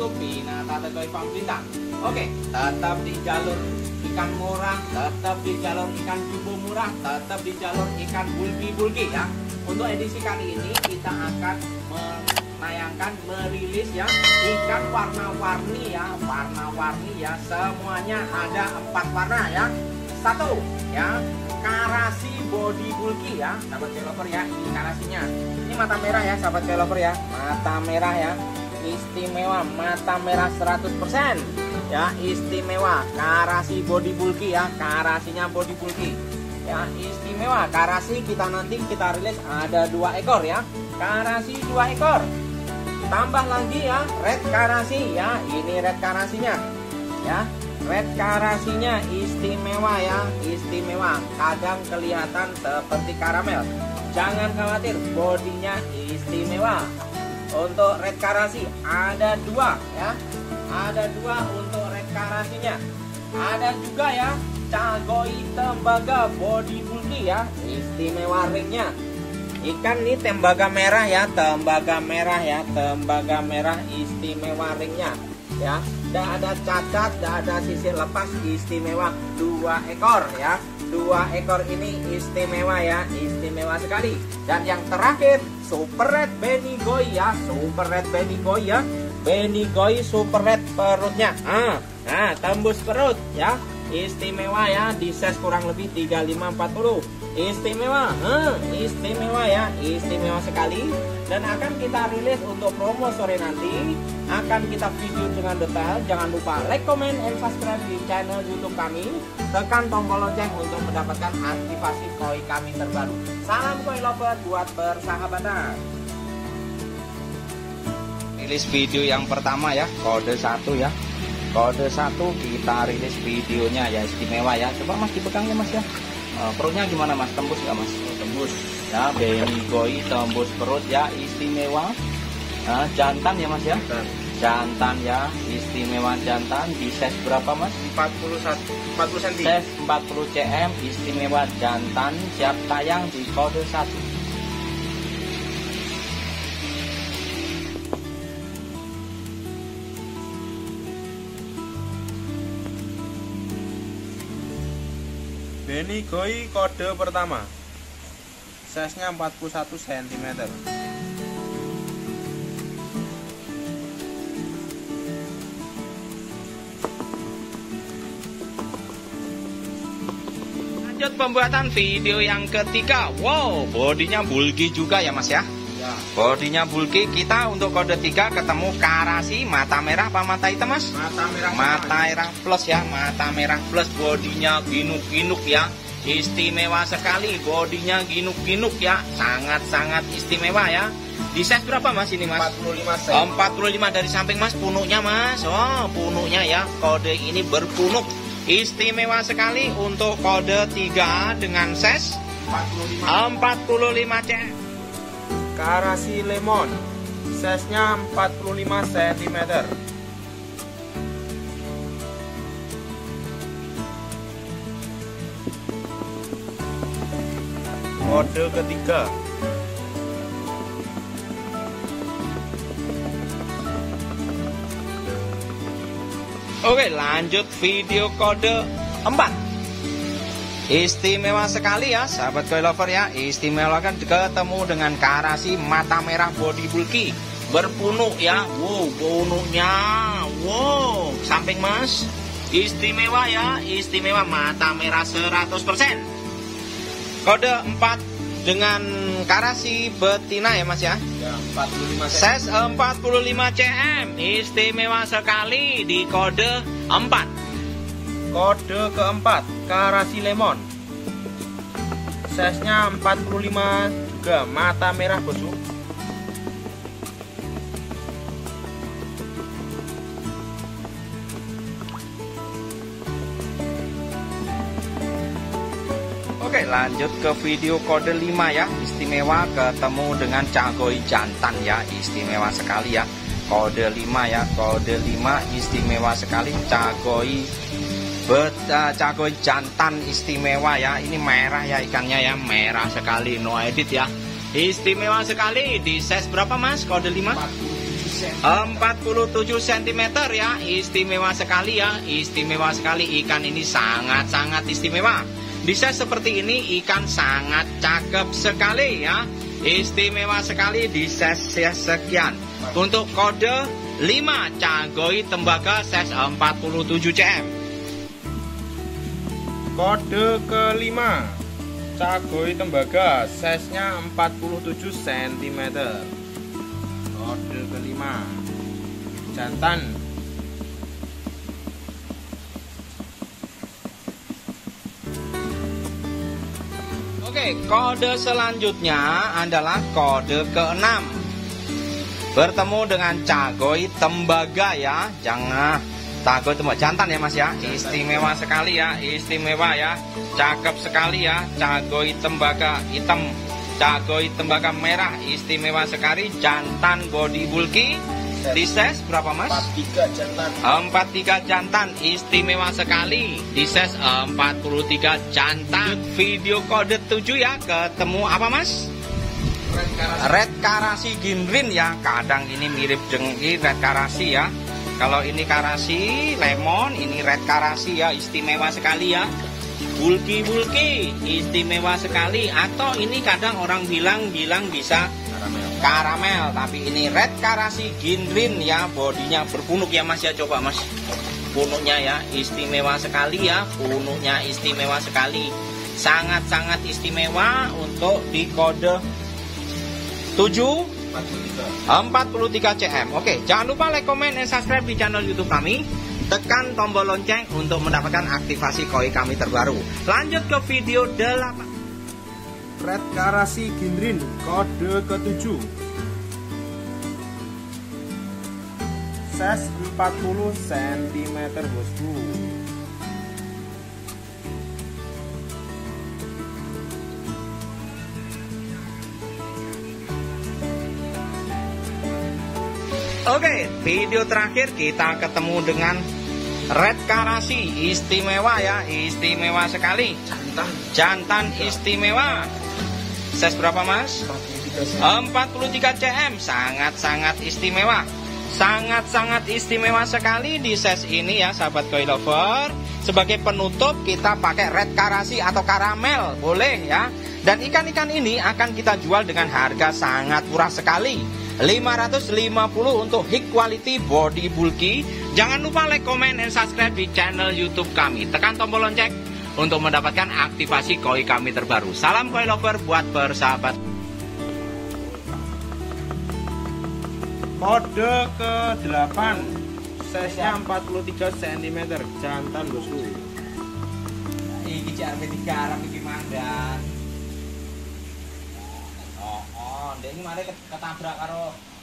YouTube Pinata Tegoy Farm Bintang. Oke, tetap di jalur ikan murah, tetap di jalur ikan jumbo murah, tetap di jalur ikan bulky ya. Untuk edisi kali ini kita akan menayangkan, merilis ya ikan warna-warni ya, semuanya ada 4 warna ya. Satu ya, karasi body bulky ya, sahabat developer ya. Ini karasinya, ini mata merah ya sahabat developer ya, mata merah ya, istimewa, mata merah 100% ya, istimewa. Karasi body bulky ya, karasinya body bulky ya, istimewa. Karasi nanti kita rilis ada 2 ekor ya, karasi 2 ekor. Tambah lagi ya red karasi ya, ini red karasinya ya, red karasinya istimewa ya, istimewa. Kadang kelihatan seperti karamel, jangan khawatir, bodinya istimewa. Untuk red karasi ada 2 ya, ada 2 untuk red karasinya. Ada juga ya Cagoi tembaga body bulky ya, istimewa ringnya. Ikan ini tembaga merah ya, tembaga merah ya, tembaga merah, istimewa ringnya ya. Tidak ada cacat, tidak ada sisir lepas, istimewa. 2 ekor ya, 2 ekor ini istimewa ya, istimewa sekali. Dan yang terakhir super red Benigoy ya, super red Benigoy ya, Benigoy super red perutnya. Nah, tembus perut ya, istimewa ya, di size kurang lebih 35-40. Istimewa, istimewa ya, istimewa sekali. Dan akan kita rilis untuk promo sore nanti, akan kita video dengan detail. Jangan lupa like, comment, and subscribe di channel YouTube kami. Tekan tombol lonceng untuk mendapatkan aktivasi koi kami terbaru. Salam koi lover buat persahabatan. Rilis video yang pertama ya, kode 1 ya, kode 1 kita rilis videonya ya, istimewa ya. Coba mas dipegang ya mas ya. Perutnya gimana mas, tembus nggak mas? Oh, tembus ya, Benigoy tembus perut ya, istimewa. Jantan ya mas ya, jantan ya, istimewa jantan. Di size berapa mas? 40 cm, size 40 cm, istimewa jantan. Siap tayang di kode 1. Benigoy kode pertama, size-nya 41 cm. Lanjut pembuatan video yang ketiga. Wow, bodinya bulky juga ya mas ya. Ya. Bodinya bulky. Kita untuk kode 3 ketemu karasi mata merah apa mata hitam mas? Mata merah. Mata merah plus ya, mata merah plus. Bodinya ginuk-ginuk ya, istimewa sekali. Bodinya ginuk-ginuk ya, sangat-sangat istimewa ya. Di size berapa mas ini mas? 45 cm. 45 dari samping mas, punuknya mas. Oh, punuknya ya, kode ini berpunuk. Istimewa sekali untuk kode 3 dengan size 45 cm. Karasi lemon, size-nya 45 cm. Kode ketiga. Oke, lanjut video kode 4. Istimewa sekali ya sahabat koi lover ya, istimewa kan ketemu dengan karasi mata merah body bulky berpunuk ya. Wow, punuknya wow, samping mas, istimewa ya, istimewa, mata merah 100%. Kode 4 dengan karasi betina ya mas ya, 45 cm. Size 45 cm, istimewa sekali di kode 4. Kode keempat, karasi lemon, size-nya 45 juga, mata merah bosku. Oke, lanjut ke video kode 5 ya, istimewa ketemu dengan Cagoi jantan ya, istimewa sekali ya. Kode 5 ya, kode 5 istimewa sekali, Cagoi Cagoi jantan istimewa ya. Ini merah ya ikannya ya, merah sekali, no edit ya. Istimewa sekali. Di size berapa mas? Kode 5? 47 47 cm ya. Istimewa sekali ya. Istimewa sekali, ikan ini sangat-sangat istimewa. Di size seperti ini ikan sangat cakep sekali ya. Istimewa sekali di size sekian. Untuk kode 5 Cagoi tembaga size 47 cm. Kode kelima Cagoi tembaga, size-nya 47 cm. Kode kelima jantan. Oke, kode selanjutnya adalah kode ke-6. Bertemu dengan Cagoi tembaga ya. Jangan Cagoi tembaga jantan ya Mas ya. Istimewa sekali ya, istimewa ya. Cakep sekali ya. Cagoi tembaga hitam, Cagoi tembaga merah, istimewa sekali. Jantan body bulky. Di size berapa Mas? 43 jantan. 43 jantan, istimewa sekali. Di size 43 jantan. Video kode 7 ya. Ketemu apa Mas? Red karasi ginrin ya. Kadang ini mirip jengki red karasi ya. Kalau ini karasi lemon, ini red karasi ya. Istimewa sekali ya. Bulky istimewa sekali. Atau ini kadang orang bilang bisa karamel, tapi ini red karasi ginrin ya. Bodinya berpunuk ya Mas ya. Coba Mas, punuknya ya istimewa sekali ya. Punuknya istimewa sekali, sangat-sangat istimewa. Untuk di kode 7 43 cm. Oke, jangan lupa like, comment, dan subscribe di channel YouTube kami. Tekan tombol lonceng untuk mendapatkan aktivasi koi kami terbaru. Lanjut ke video 8. Red karasi ginrin, kode ke-7, size 40 cm bosku. Oke, video terakhir kita ketemu dengan red karasi, istimewa ya, istimewa sekali. Jantan istimewa. Size berapa Mas? 43 cm, sangat-sangat istimewa. Sangat-sangat istimewa sekali di size ini ya sahabat koi lover. Sebagai penutup kita pakai red karasi atau karamel, boleh ya. Dan ikan-ikan ini akan kita jual dengan harga sangat murah sekali, 550 untuk high quality body bulky. Jangan lupa like, comment, dan subscribe di channel YouTube kami. Tekan tombol lonceng untuk mendapatkan aktivasi koi kami terbaru. Salam koi lover buat bersahabat. Kode ke-8, size-nya 43 cm, jantan bosku. Iki cak arep digarap iki mandan. Oh, ndek iki mari ketabrak karo